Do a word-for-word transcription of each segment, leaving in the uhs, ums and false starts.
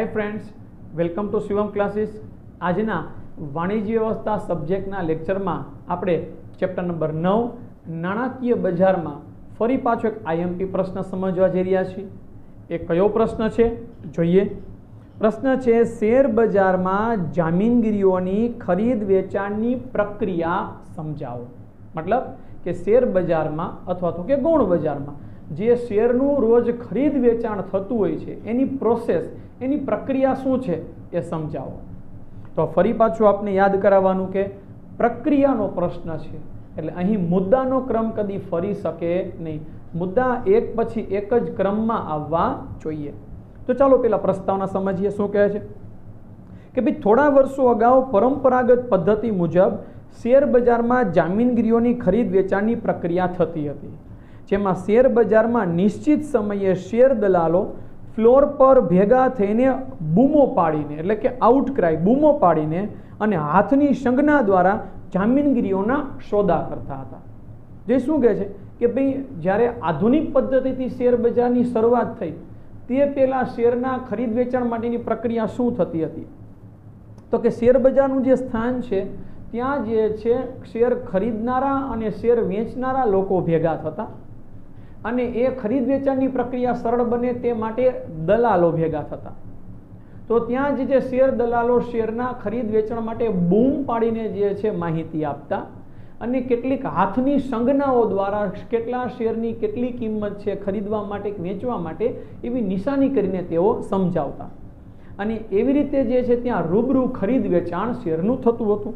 Hi friends, welcome to Shivam classes. आजना वाणिज्य व्यवस्था सब्जेक्टना लेक्चरमां आपणे चेप्टर नंबर नौ नाणाकीय बजारमां फरी पाछो एक आईएमपी प्रश्न समजवा जई रह्या छीए। ए कयो प्रश्न छे जोईए। प्रश्न छे शेर बजारमां जामीनगीरीओनी खरीद वेचाणनी प्रक्रिया समजावो। मतलब के शेर बजारमां अथवा तो के गौण बजारमां जे शेरનું રોજ ખરીદ વેચાણ થતું હોય છે એની પ્રોસેસ એની પ્રક્રિયા શું છે એ સમજાવો। તો ફરી પાછું આપને યાદ કરાવવાનું કે પ્રક્રિયાનો પ્રશ્ન છે એટલે અહીં મુદ્દાનો ક્રમ કદી ફરી શકે નહીં। મુદ્દા એક પછી એક જ ક્રમમાં આવવા જોઈએ। તો ચાલો પેલા પ્રસ્તાવના સમજીએ શું કહે છે કે ભાઈ થોડા વર્ષો અગાઉ પરંપરાગત પદ્ધતિ મુજબ શેર બજારમાં જામીનગીરીઓની ખરીદ વેચાણની પ્રક્રિયા થતી હતી, જેમાં શેર બજારમાં નિશ્ચિત સમયે શેર દલાલો ફ્લોર પર ભેગા થઈને બૂમો પાડીને એટલે કે આઉટક્રાય બૂમો પાડીને અને હાથની સંજ્ઞા દ્વારા જામીનગીરીઓના સોદા કરતા હતા। જે શું કહે છે કે ભાઈ જ્યારે આધુનિક પદ્ધતિથી શેર બજારની શરૂઆત થઈ તે પહેલા શેરના ખરીદ વેચાણ માટેની પ્રક્રિયા શું થતી હતી તો કે શેર બજારનું જે સ્થાન છે ત્યાં જે છે શેર ખરીદનારા અને શેર વેચનારા લોકો ભેગા થતા અને એ ખરીદ વેચાણની પ્રક્રિયા સરળ બને તે માટે દલાલો ભેગા થતા। તો ત્યાં જે શેર દલાલો શેરના ખરીદ વેચાણ માટે બૂમ પાડીને જે છે માહિતી આપતા અને કેટલીક હાથની સંજ્ઞાઓ દ્વારા કેટલા શેરની કેટલી કિંમત છે ખરીદવા માટે વેચવા માટે એવી નિશાની કરીને તેઓ સમજાવતા અને એવી રીતે જે છે ત્યાં રૂબરૂ ખરીદ વેચાણ શેરનું થતું હતું,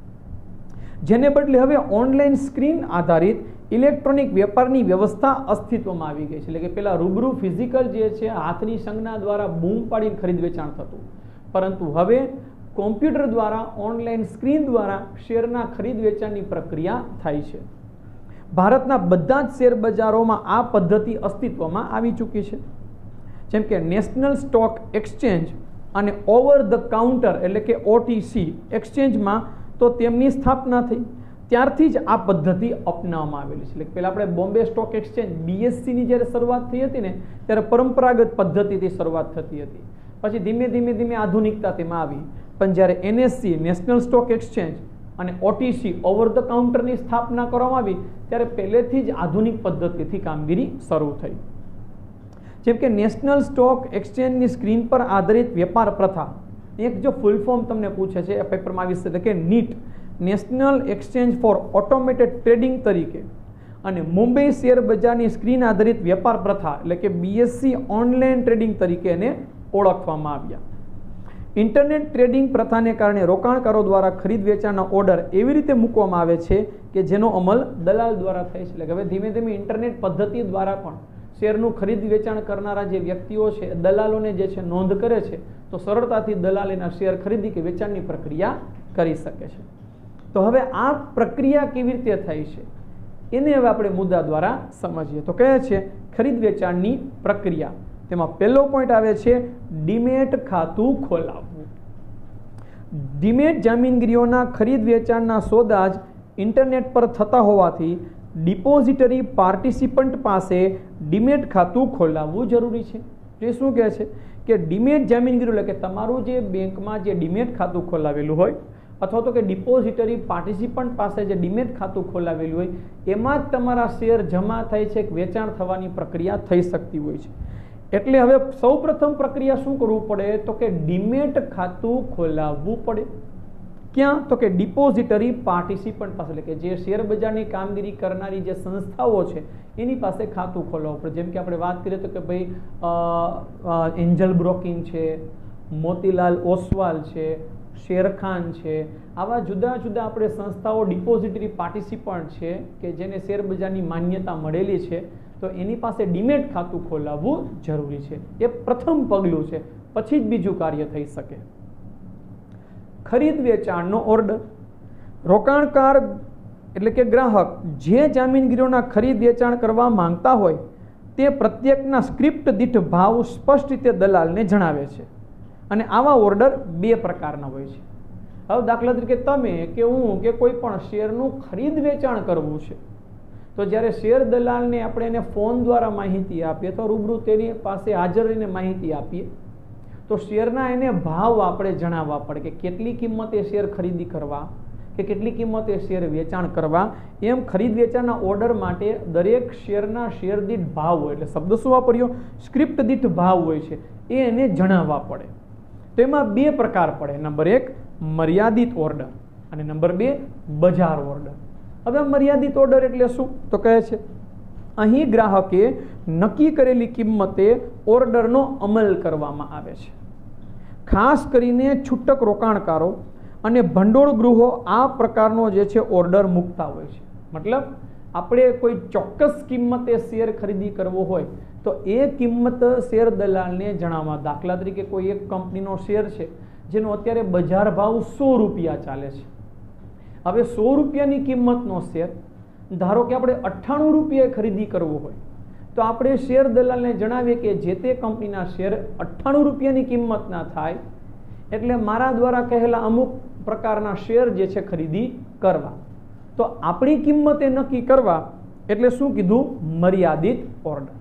જેને બદલે હવે ઓનલાઈન સ્ક્રીન આધારિત ઇલેક્ટ્રોનિક વેપારની વ્યવસ્થા અસ્તિત્વમાં આવી ગઈ છે। એટલે કે પેલા રૂબરૂ ફિઝિકલ જે છે હાથની સંજ્ઞા દ્વારા બૂમ પાડીને ખરીદ વેચાણ થતું, પરંતુ હવે કોમ્પ્યુટર દ્વારા ઓનલાઈન સ્ક્રીન દ્વારા શેરના ખરીદ વેચાણની પ્રક્રિયા થાય છે। ભારતના બધા જ શેર બજારોમાં આ પદ્ધતિ અસ્તિત્વમાં આવી ચૂકી છે, જેમ કે નેશનલ સ્ટોક એક્સચેન્જ અને ઓવર ધ કાઉન્ટર એટલે કે ઓટીસી એક્સચેન્જમાં તો તેમની સ્થાપના થઈ ત્યારથી જ આ પદ્ધતિ અપનાવવામાં આવેલી છે। એટલે પહેલા આપણે બોમ્બે સ્ટોક એક્સચેન્જ બીએસસીની જ્યારે શરૂઆત થઈ હતી ને ત્યારે પરંપરાગત પદ્ધતિથી શરૂઆત થતી હતી, પછી ધીમે ધીમે ધીમે આધુનિકતા તેમાં આવી, પણ જ્યારે એનએસસી નેશનલ સ્ટોક એક્સચેન્જ અને ઓટીસી ઓવર ધ કાઉન્ટરની સ્થાપના કરવામાં આવી ત્યારે પહેલેથી જ આધુનિક પદ્ધતિથી કામગીરી શરૂ થઈ। જેમ કે નેશનલ સ્ટોક એક્સચેન્જની સ્ક્રીન પર આધારિત વેપાર પ્રથા, એક જો ફૂલ ફોર્મ તમને પૂછે છે એ પેપરમાં આવી શકે કે NEAT national exchange for automated trading તરીકે અને મુંબઈ શેર બજારની સ્ક્રીન આધારિત વેપાર પ્રથા એટલે કે બીએસસી ઓનલાઈન ટ્રેડિંગ તરીકે એને ઓળખવામાં આવ્યા। ઇન્ટરનેટ ટ્રેડિંગ પ્રથાને કારણે રોકાણકારો દ્વારા ખરીદ વેચાણના ઓર્ડર એવી રીતે મૂકવામાં આવે છે કે જેનો અમલ દલાલ દ્વારા થાય છે। એટલે કે હવે ધીમે ધીમે ઇન્ટરનેટ પદ્ધતિ દ્વારા પણ શેરનું ખરીદ વેચાણ કરનારા જે વ્યક્તિઓ છે દલાલોને જે છે નોંધ કરે છે તો સરળતાથી દલાલ એના શેર ખરીદી કે વેચાણની પ્રક્રિયા કરી શકે છે। તો હવે આ પ્રક્રિયા કેવી રીતે થાય છે એને હવે આપણે મુદ્દા દ્વારા સમજીએ। તો કહે છે ખરીદ વેચાણની પ્રક્રિયા, તેમાં પહેલો પોઈન્ટ આવે છે ડીમેટ ખાતું ખોલાવવું। ડીમેટ જામીનગીરીઓના ખરીદ વેચાણના સોદા જ ઇન્ટરનેટ પર થતા હોવાથી ડિપોઝિટરી પાર્ટિસિપન્ટ પાસે ડીમેટ ખાતું ખોલાવવું જરૂરી છે। એ શું કહે છે કે ડીમેટ જામીનગીરી એટલે કે તમારું જે બેંકમાં જે ડીમેટ ખાતું ખોલાવેલું હોય અથવા તો કે ડિપોઝિટરી પાર્ટિસિપન્ટ પાસે જે ડીમેટ ખાતું ખોલાવેલું હોય એમાં જ તમારા શેર જમા થાય છે, વેચાણ થવાની પ્રક્રિયા થઈ શકતી હોય છે। એટલે હવે સૌપ્રથમ પ્રક્રિયા શું કરવું પડે તો કે ડીમેટ ખાતું ખોલાવવું પડે। ક્યાં તો કે ડિપોઝિટરી પાર્ટિસિપન્ટ પાસે એટલે કે જે શેર બજારની કામગીરી કરનારી જે સંસ્થાઓ છે એની પાસે ખાતું ખોલાવવું પડે। જેમ કે આપણે વાત કરીએ તો કે ભાઈ એન્જલ બ્રોકિંગ છે, મોતીલાલ ઓસવાલ છે, શેરખાન છે, આવા જુદા જુદા આપણે સંસ્થાઓ ડિપોઝિટરી પાર્ટિસિપન્ટ છે કે જેને શેર બજારની માન્યતા મળેલી છે તો એની પાસે ડીમેટ ખાતું ખોલાવવું જરૂરી છે। એ પ્રથમ પગલું છે, પછી જ બીજું કાર્ય થઈ શકે। ખરીદ વેચાણનો ઓર્ડર, રોકાણકાર એટલે કે ગ્રાહક જે જામીનગીરીઓના ખરીદ વેચાણ કરવા માંગતા હોય તે પ્રત્યેકના સ્ક્રિપ્ટ દીઠ ભાવ સ્પષ્ટ રીતે દલાલને જણાવે છે અને આવા ઓર્ડર બે પ્રકારના હોય છે। હવે દાખલા તરીકે તમે કે હું કે કોઈ પણ શેરનું ખરીદ વેચાણ કરવું છે તો જ્યારે શેર દલાલને આપણે એને ફોન દ્વારા માહિતી આપીએ તો રૂબરૂ તેની પાસે હાજર રહીને માહિતી આપીએ તો શેરના એને ભાવ આપણે જણાવવા પડે કે કેટલી કિંમતે શેર ખરીદી કરવા કે કેટલી કિંમતે શેર વેચાણ કરવા. એમ ખરીદ વેચાણના ઓર્ડર માટે દરેક શેરના શેર દીઠ ભાવ હોય, એટલે શબ્દ શું વાપર્યો? સ્ક્રિપ્ટ દીઠ ભાવ હોય છે, એ એને જણાવવા પડે. તો એમાં બે પ્રકાર પડે. નંબર એક મર્યાદિત ઓર્ડર અને નંબર બે બજાર ઓર્ડર. હવે મર્યાદિત ઓર્ડર એટલે શું? તો કહે છે અહીં ગ્રાહકે નક્કી કરેલી કિંમતે ઓર્ડરનો અમલ કરવામાં આવે છે. ખાસ કરીને છૂટક રોકાણકારો અને ભંડોળ ગૃહો આ પ્રકારનો જે છે ઓર્ડર મૂકતા હોય છે. મતલબ આપણે કોઈ ચોક્કસ કિંમતે શેર ખરીદી કરવો હોય તો એ કિંમત શેર દલાલને જણાવવા. દાખલા તરીકે કોઈ એક કંપનીનો શેર છે જેનો અત્યારે બજાર ભાવ સો રૂપિયા ચાલે છે. હવે સો રૂપિયાની કિંમતનો શેર ધારો કે આપણે અઠ્ઠાણું રૂપિયા ખરીદી કરવો હોય તો આપણે શેર દલાલને જણાવીએ કે જે તે કંપનીના શેર અઠ્ઠાણું રૂપિયાની કિંમતના થાય એટલે મારા દ્વારા કહેલા અમુક પ્રકારના શેર જે છે ખરીદી કરવા. તો આપણી કિંમતે નક્કી કરવા એટલે શું કીધું? મર્યાદિત ઓર્ડર.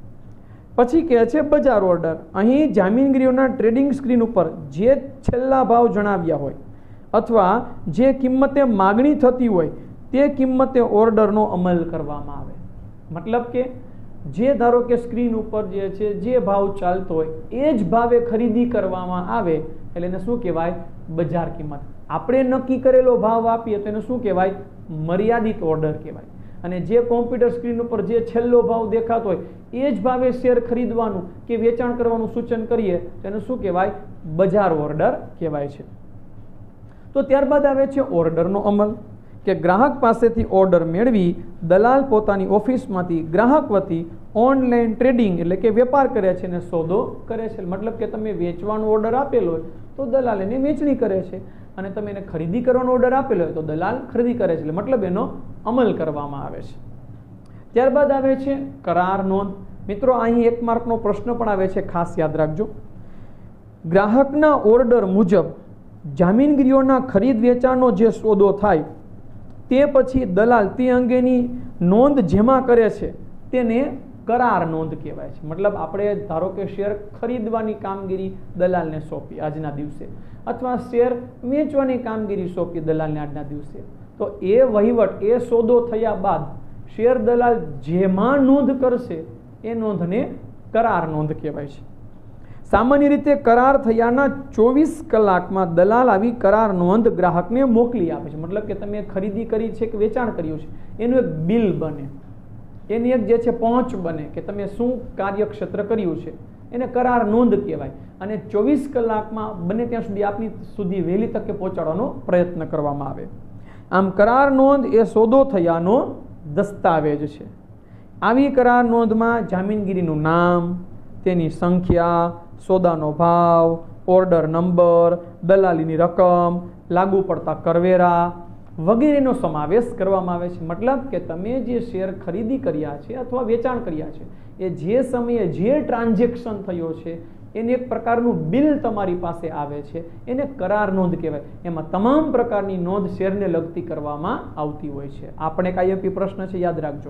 પછી કહે છે બજાર ઓર્ડર. અહીં જામીનગીરીઓના ટ્રેડિંગ સ્ક્રીન ઉપર જે છેલ્લા ભાવ જણાવ્યા હોય અથવા જે કિંમતે માગણી થતી હોય તે કિંમતે ઓર્ડરનો અમલ કરવામાં આવે. મતલબ કે જે ધારો કે સ્ક્રીન ઉપર જે છે જે ભાવ ચાલતો હોય એ જ ભાવે ખરીદી કરવામાં આવે એટલે એને શું કહેવાય? બજાર કિંમત. આપણે નક્કી કરેલો ભાવ આપીએ તો એને શું કહેવાય? મર્યાદિત ઓર્ડર કહેવાય. અને જે કોમ્પ્યુટર સ્ક્રીન ઉપર જે છેલ્લો ભાવ દેખાતો હોય એ જ ભાવે શેર ખરીદવાનું કે વેચાણ કરવાનું સૂચન કરીએ તો એને શું કહેવાય? બજાર ઓર્ડર કહેવાય છે. તો ત્યારબાદ આવે છે ઓર્ડરનો અમલ, કે ગ્રાહક પાસેથી ઓર્ડર મેળવી દલાલ પોતાની ઓફિસમાંથી ગ્રાહક વતી ઓનલાઈન ટ્રેડિંગ એટલે કે વેપાર કરે છે અને સોદો કરે છે. મતલબ કે તમે વેચવાનો ઓર્ડર આપેલો હોય તો દલાલ એને વેચણી કરે છે અને તમે એને ખરીદી કરવાનો ઓર્ડર આપેલો હોય તો દલાલ ખરીદી કરે છે. મતલબ એનો અમલ કરવામાં આવે છે. ત્યારબાદ આવે છે કરાર નોંધ. મિત્રો અહીં એક માર્કનો પ્રશ્ન પણ આવે છે, ખાસ યાદ રાખજો. ગ્રાહકના ઓર્ડર મુજબ જામીનગીરીઓના ખરીદ વેચાણનો જે સોદો થાય તે પછી દલાલ તે અંગેની નોંધ જેમાં કરે છે તેને કરાર નોંધ કહેવાય છે. મતલબ આપણે ધારો કે શેર ખરીદવાની કામગીરી દલાલને સોંપી આજના દિવસે અથવા શેર વેચવાની કામગીરી સોંપી દલાલને આજના દિવસે, તો એ વહીવટ એ સોદો થયા બાદ શેર દલાલ જેમાં નોંધ કરશે એ નોંધને કરાર નોંધ કહેવાય છે. સામાન્ય રીતે કરાર થયાના ચોવીસ કલાકમાં દલાલ આવી કરાર નોંધ ગ્રાહકને મોકલી આપે છે. મતલબ કે તમે ખરીદી કરી છે કે વેચાણ કર્યું છે એનું એક બિલ બને, એની એક જે છે પહોંચ બને કે તમે શું કાર્યક્ષેત્ર કર્યું છે, એને કરાર નોંધ કહેવાય. અને ચોવીસ કલાકમાં બને ત્યાં સુધી આપની સુધી વહેલી તકે પહોંચાડવાનો પ્રયત્ન કરવામાં આવે. આમ કરાર નોંધ એ સોદો થયાનો દસ્તાવેજ છે. આવી કરાર નોંધમાં જામીનગીરીનું નામ, તેની સંખ્યા, સોદાનો ભાવ, ઓર્ડર નંબર, દલાલીની રકમ, લાગુ પડતા કરવેરા વગેરેનો સમાવેશ કરવામાં આવે છે. મતલબ કે તમે જે શેર ખરીદી કર્યા છે અથવા વેચાણ કર્યા છે એ જે સમયે જે ટ્રાન્ઝેક્શન થયો છે એને એક પ્રકારનું બિલ તમારી પાસે આવે છે, એને કરાર નોંધ કહેવાય. એમાં તમામ પ્રકારની નોંધ શેરને લગતી કરવામાં આવતી હોય છે. આપણે એક આઈએમપી પ્રશ્ન છે, યાદ રાખજો.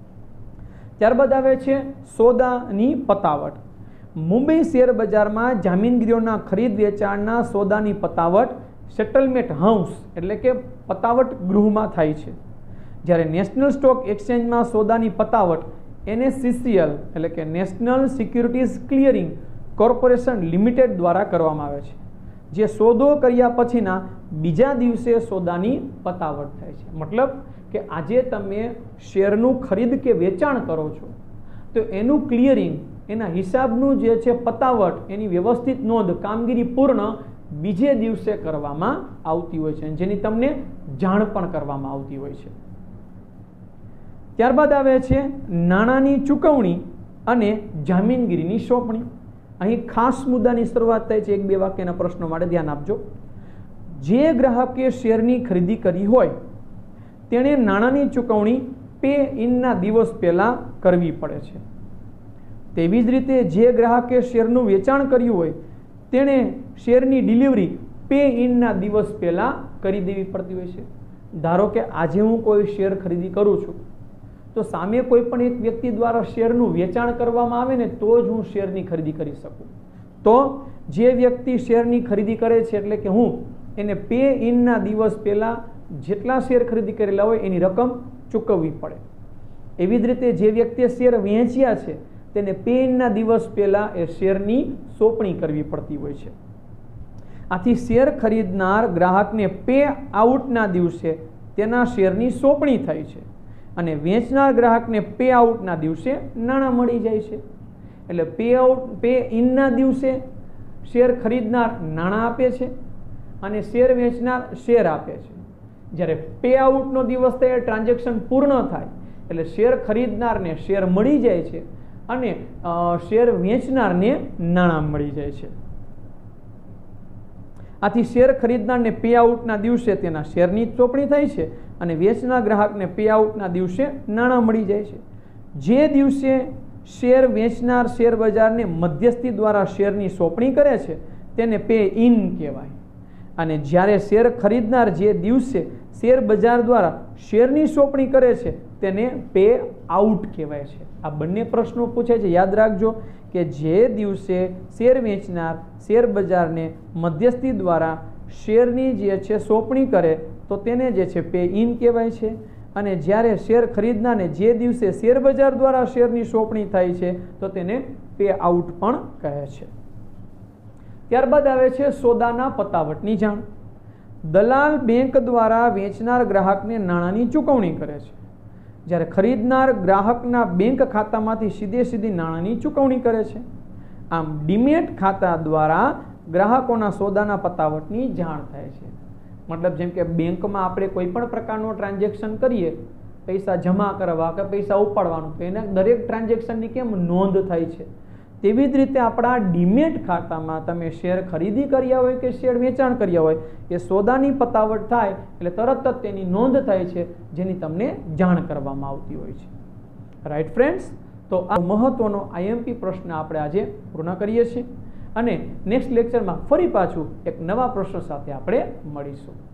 ત્યારબાદ આવે છે સોદાની પતાવટ. મુંબઈ શેર બજારમાં જામીનગીરીઓના ખરીદ વેચાણના સોદાની પતાવટ સેટલમેન્ટ હાઉસ એટલે કે પતાવટ ગૃહમાં થાય છે. જ્યારે નેશનલ સ્ટોક એક્સચેન્જમાં સોદાની પતાવટ એનએસસીસીએલ એટલે કે national securities clearing corporation limited દ્વારા કરવામાં આવે છે. જે સોદો કર્યા પછીના બીજા દિવસે સોદાની પતાવટ થાય છે. મતલબ કે આજે તમે શેરનું ખરીદ કે વેચાણ કરો છો તો એનું ક્લિયરિંગ, એના હિસાબનું જે છે પતાવટ, એની વ્યવસ્થિત નોંધ, કામગીરી પૂર્ણ બીજે દિવસે કરવામાં આવતી હોય છે, જેની તમને જાણ પણ કરવામાં આવતી હોય છે. ત્યારબાદ આવે છે નાણાંની ચૂકવણી અને જામીનગીરીની સોંપણી. અહીં ખાસ મુદ્દાની શરૂઆત થાય છે એક બે વાક્યના પ્રશ્નો માટે ધ્યાન આપજો. જે ગ્રાહકે શેરની ખરીદી કરી હોય તેણે નાણાંની ચૂકવણી પે ઇનના દિવસ પહેલા કરવી પડે છે. તેવી જ રીતે જે ગ્રાહકે શેરનું વેચાણ કર્યું હોય તેણે શેરની ડિલિવરી પે ઇનના દિવસ પહેલા કરી દેવી પડતી હોય છે. ધારો કે આજે હું કોઈ શેર ખરીદી કરું છું તો સામે કોઈ પણ એક વ્યક્તિ દ્વારા શેરનું વેચાણ કરવામાં આવે ને તો જ હું શેરની ખરીદી કરી શકું. તો જે વ્યક્તિ શેરની ખરીદી કરે છે એટલે કે હું એને પે ઇનના દિવસ પહેલાં જેટલા શેર ખરીદી કરેલા હોય એની રકમ ચૂકવવી પડે. એવી જ રીતે જે વ્યક્તિએ શેર વેચ્યા છે તેને પે ઇનના દિવસ પહેલાં એ શેરની સોંપણી કરવી પડતી હોય છે. આથી શેર ખરીદનાર ગ્રાહકને પે આઉટના દિવસે તેના શેરની સોંપણી થાય છે અને વેચનાર ગ્રાહકને પે આઉટના દિવસે નાણાં મળી જાય છે. એટલે પે આઉટ પે ઇનના દિવસે શેર ખરીદનાર નાણાં આપે છે અને શેર વેચનાર શેર આપે છે. જ્યારે પે આઉટનો દિવસ થાય ટ્રાન્ઝેક્શન પૂર્ણ થાય એટલે શેર ખરીદનારને શેર મળી જાય છે અને શેર વેચનારને નાણાં મળી જાય છે. આથી શેર ખરીદનારને પે આઉટના દિવસે તેના શેરની સોંપણી થાય છે અને વેચનાર ગ્રાહકને પે આઉટના દિવસે નાણાં મળી જાય છે. જે દિવસે શેર વેચનાર શેર બજારને મધ્યસ્થી દ્વારા શેરની સોંપણી કરે છે તેને પે ઇન કહેવાય અને જ્યારે શેર ખરીદનાર જે દિવસે શેર બજાર દ્વારા શેરની સોંપણી કરે છે તેને પે આઉટ કહેવાય છે. આ બંને પ્રશ્નો પૂછે છે, યાદ રાખજો કે જે દિવસે શેર વેચનાર શેર બજારને મધ્યસ્થી દ્વારા શેરની જે છે સોંપણી કરે તો તેને જે છે પે ઇન કહેવાય છે અને જ્યારે શેર ખરીદનારને જે દિવસે શેર બજાર દ્વારા શેરની સોંપણી થાય છે તો તેને પે આઉટ પણ કહે છે. ત્યારબાદ આવે છે સોદાના પતાવટની જાણ. દલાલ બેંક દ્વારા વેચનાર ગ્રાહકને નાણાંની ચૂકવણી કરે છે, જ્યારે ખરીદનાર ગ્રાહકના બેંક ખાતામાંથી સીધે સીધી નાણાંની ચૂકવણી કરે છે. આમ ડીમેટ ખાતા દ્વારા ગ્રાહકોના સોદાના પતાવટની જાણ થાય છે. મતલબ જેમ કે બેંકમાં આપણે કોઈ પણ પ્રકારનું ટ્રાન્ઝેક્શન કરીએ, પૈસા જમા કરવા કે પૈસા ઉપાડવાનું, તો એના દરેક ટ્રાન્ઝેક્શનની કેમ નોંધ થાય છે, તેવી જ રીતે આપણા ડીમેટ ખાતામાં તમે શેર ખરીદી કર્યા હોય કે શેર વેચાણ કર્યા હોય એ સોદાની પતાવટ થાય એટલે તરત જ તેની નોંધ થાય છે, જેની તમને જાણ કરવામાં આવતી હોય છે. રાઈટ ફ્રેન્ડ્સ, તો આ મહત્વનો આઈએમપી પ્રશ્ન આપણે આજે પૂર્ણ કરીએ છીએ અને નેક્સ્ટ લેક્ચરમાં ફરી પાછું એક નવા પ્રશ્ન સાથે આપણે મળીશું.